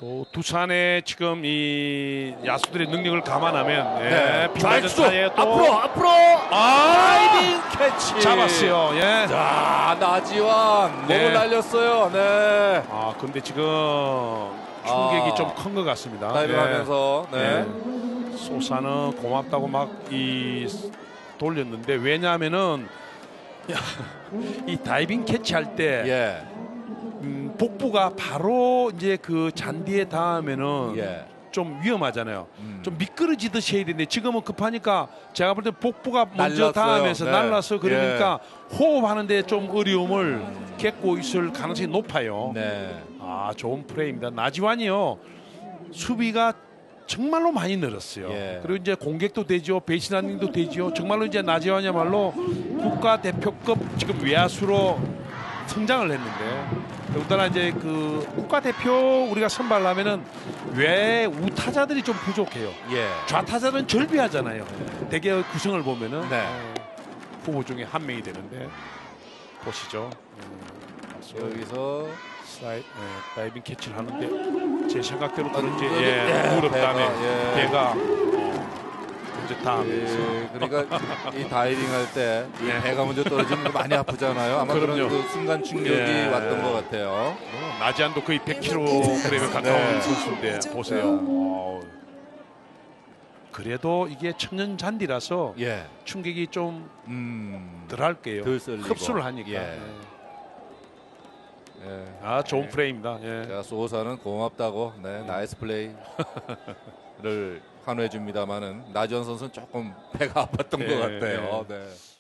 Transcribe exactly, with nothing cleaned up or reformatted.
또 두산의 지금 이 야수들의 능력을 감안하면 네. 예, 좌익수 빈타전타에 또 앞으로 앞으로 아, 다이빙 캐치 잡았어요. 예. 자, 나지완 네. 몸을 날렸어요. 네. 아 근데 지금 충격이 아. 좀 큰 것 같습니다. 다이빙하면서 네. 예. 소사는 고맙다고 막 이 돌렸는데 왜냐하면은 이 다이빙 캐치할 때 예. 음, 복부가 바로 이제 그 잔디에 닿으면은 예. 좀 위험하잖아요. 음. 좀 미끄러지듯이 해야 되는데 지금은 급하니까 제가 볼 때 복부가 먼저 날랐어요. 닿으면서 네. 날라서 그러니까 호흡하는데 좀 어려움을 겪고 있을 가능성이 높아요. 네. 아 좋은 플레이입니다. 나지완이요 수비가 정말로 많이 늘었어요. 예. 그리고 이제 공격도 되죠, 베이스라닝도 되죠. 정말로 이제 나지완이야말로 국가대표급 지금 외야수로 성장을 했는데 더군다나 이제 그 국가대표 우리가 선발하면은 외 우타자들이 좀 부족해요. 예. 좌타자는 절비하잖아요. 대개 구성을 보면은 네. 어, 후보 중에 한 명이 되는데 보시죠. 음, 여기서 슬라이, 예, 다이빙 캐치를 하는데 제 생각대로 그런지 여기, 예, 예, 무릎 배가, 다음에 예. 배가 먼저 닿으면서 예, 그러니까 이 다이빙 할 때 이 네. 배가 먼저 떨어지면 많이 아프잖아요. 아마 그런 그럼요. 그 순간 충격이 예. 왔던 것 같아요. 어, 나지안도 거의 백 킬로그램에 가까운 네. 선수인데 보세요. 어우, 그래도 이게 천연 잔디라서 예. 충격이 좀 음. 덜할게요. 덜 썰리고. 흡수를 하니까. 예. 예. 예. 아 좋은 플레이입니다. 예. 제가 소호사는 고맙다고 네, 나이스 플레이를 환호해 줍니다만은 나지원 선수는 조금 배가 아팠던 예, 것 같아요. 네.